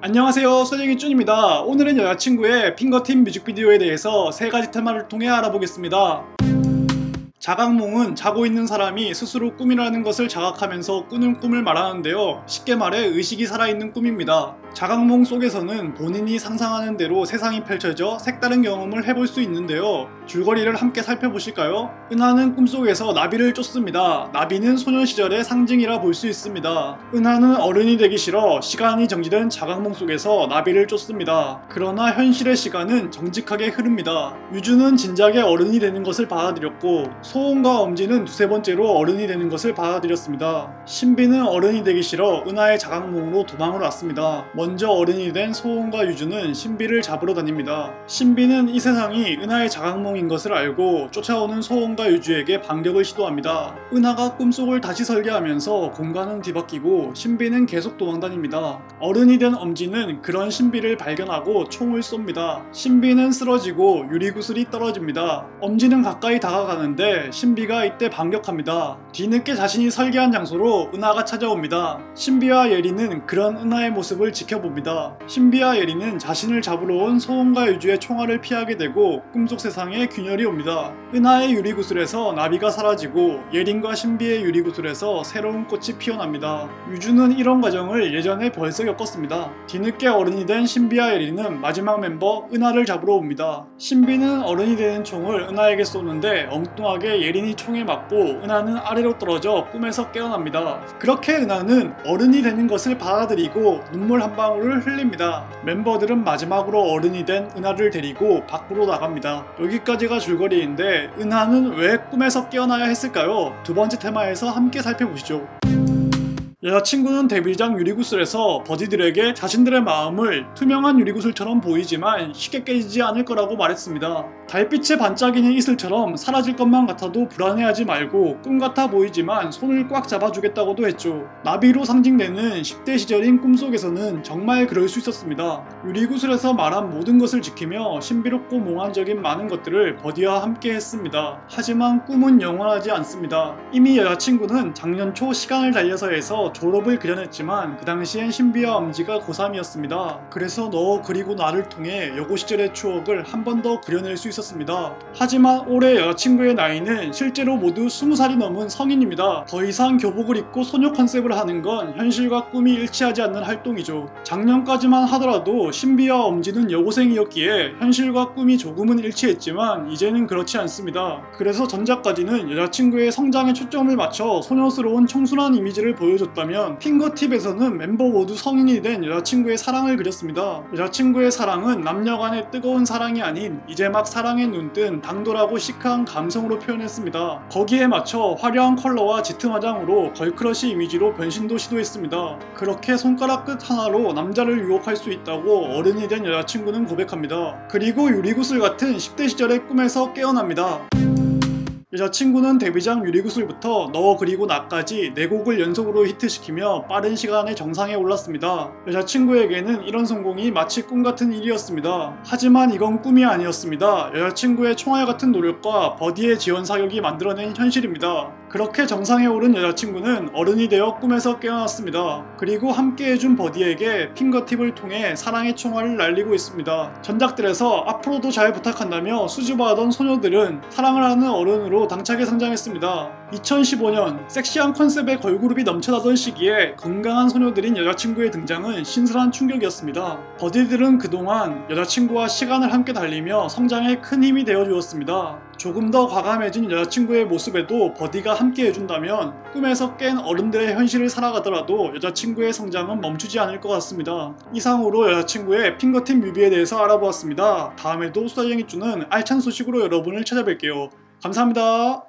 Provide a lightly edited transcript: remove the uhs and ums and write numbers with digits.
안녕하세요, 수정이 쭌입니다. 오늘은 여자친구의 핑거팁 뮤직비디오에 대해서 3가지 테마를 통해 알아보겠습니다. 자각몽은 자고 있는 사람이 스스로 꿈이라는 것을 자각하면서 꾸는 꿈을 말하는데요. 쉽게 말해 의식이 살아있는 꿈입니다. 자각몽 속에서는 본인이 상상하는 대로 세상이 펼쳐져 색다른 경험을 해볼 수 있는데요. 줄거리를 함께 살펴보실까요? 은하는 꿈속에서 나비를 쫓습니다. 나비는 소년 시절의 상징이라 볼 수 있습니다. 은하는 어른이 되기 싫어 시간이 정지된 자각몽 속에서 나비를 쫓습니다. 그러나 현실의 시간은 정직하게 흐릅니다. 유주는 진작에 어른이 되는 것을 받아들였고 소원과 엄지는 두세 번째로 어른이 되는 것을 받아들였습니다. 신비는 어른이 되기 싫어 은하의 자각몽으로 도망을 왔습니다. 먼저 어른이 된 소원과 유주는 신비를 잡으러 다닙니다. 신비는 이 세상이 은하의 자각몽인 것을 알고 쫓아오는 소원과 유주에게 반격을 시도합니다. 은하가 꿈속을 다시 설계하면서 공간은 뒤바뀌고 신비는 계속 도망다닙니다. 어른이 된 엄지는 그런 신비를 발견하고 총을 쏩니다. 신비는 쓰러지고 유리구슬이 떨어집니다. 엄지는 가까이 다가가는데 신비가 이때 반격합니다. 뒤늦게 자신이 설계한 장소로 은하가 찾아옵니다. 신비와 예리는 그런 은하의 모습을 지켜봅니다. 신비와 예리는 자신을 잡으러 온 소원과 유주의 총알을 피하게 되고 꿈속 세상에 균열이 옵니다. 은하의 유리구슬에서 나비가 사라지고 예린과 신비의 유리구슬에서 새로운 꽃이 피어납니다. 유주는 이런 과정을 예전에 벌써 겪었습니다. 뒤늦게 어른이 된 신비와 예리는 마지막 멤버 은하를 잡으러 옵니다. 신비는 어른이 되는 총을 은하에게 쏘는데 엉뚱하게 예린이 총에 맞고 은하는 아래로 떨어져 꿈에서 깨어납니다. 그렇게 은하는 어른이 되는 것을 받아들이고 눈물 한 방울을 흘립니다. 멤버들은 마지막으로 어른이 된 은하를 데리고 밖으로 나갑니다. 여기까지가 줄거리인데 은하는 왜 꿈에서 깨어나야 했을까요? 두 번째 테마에서 함께 살펴보시죠. 여자친구는 데뷔작 유리구슬에서 버디들에게 자신들의 마음을 투명한 유리구슬처럼 보이지만 쉽게 깨지지 않을 거라고 말했습니다. 달빛에 반짝이는 이슬처럼 사라질 것만 같아도 불안해하지 말고 꿈 같아 보이지만 손을 꽉 잡아주겠다고도 했죠. 나비로 상징되는 10대 시절인 꿈속에서는 정말 그럴 수 있었습니다. 유리구슬에서 말한 모든 것을 지키며 신비롭고 몽환적인 많은 것들을 버디와 함께 했습니다. 하지만 꿈은 영원하지 않습니다. 이미 여자친구는 작년 초 시간을 달려서에서 졸업을 그려냈지만 그 당시엔 신비와 엄지가 고3이었습니다. 그래서 너 그리고 나를 통해 여고 시절의 추억을 한 번 더 그려낼 수 있었습니다. 하지만 올해 여자친구의 나이는 실제로 모두 20살이 넘은 성인입니다. 더 이상 교복을 입고 소녀 컨셉을 하는 건 현실과 꿈이 일치하지 않는 활동이죠. 작년까지만 하더라도 신비와 엄지는 여고생이었기에 현실과 꿈이 조금은 일치했지만 이제는 그렇지 않습니다. 그래서 전작까지는 여자친구의 성장에 초점을 맞춰 소녀스러운 청순한 이미지를 보여줬다면 핑거팁에서는 멤버 모두 성인이 된 여자친구의 사랑을 그렸습니다. 여자친구의 사랑은 남녀간의 뜨거운 사랑이 아닌 이제 막 사랑에 눈뜬 당돌하고 시크한 감성으로 표현했습니다. 거기에 맞춰 화려한 컬러와 짙은 화장으로 걸크러쉬 이미지로 변신도 시도했습니다. 그렇게 손가락 끝 하나로 남자를 유혹할 수 있다고 어른이 된 여자친구는 고백합니다. 그리고 유리구슬 같은 10대 시절의 꿈에서 깨어납니다. 여자친구는 데뷔작 유리구슬부터 너 그리고 나까지 4곡을 연속으로 히트시키며 빠른 시간에 정상에 올랐습니다. 여자친구에게는 이런 성공이 마치 꿈같은 일이었습니다. 하지만 이건 꿈이 아니었습니다. 여자친구의 총알같은 노력과 버디의 지원 사격이 만들어낸 현실입니다. 그렇게 정상에 오른 여자친구는 어른이 되어 꿈에서 깨어났습니다. 그리고 함께해준 버디에게 핑거팁을 통해 사랑의 총알을 날리고 있습니다. 전작들에서 앞으로도 잘 부탁한다며 수줍어하던 소녀들은 사랑을 하는 어른으로 당차게 성장했습니다. 2015년 섹시한 컨셉의 걸그룹이 넘쳐나던 시기에 건강한 소녀들인 여자친구의 등장은 신선한 충격이었습니다. 버디들은 그동안 여자친구와 시간을 함께 달리며 성장에 큰 힘이 되어주었습니다. 조금 더 과감해진 여자친구의 모습에도 버디가 함께 해준다면 꿈에서 깬 어른들의 현실을 살아가더라도 여자친구의 성장은 멈추지 않을 것 같습니다. 이상으로 여자친구의 핑거팁 뮤비에 대해서 알아보았습니다. 다음에도 수다쟁이 쭈는 알찬 소식으로 여러분을 찾아뵐게요. 감사합니다.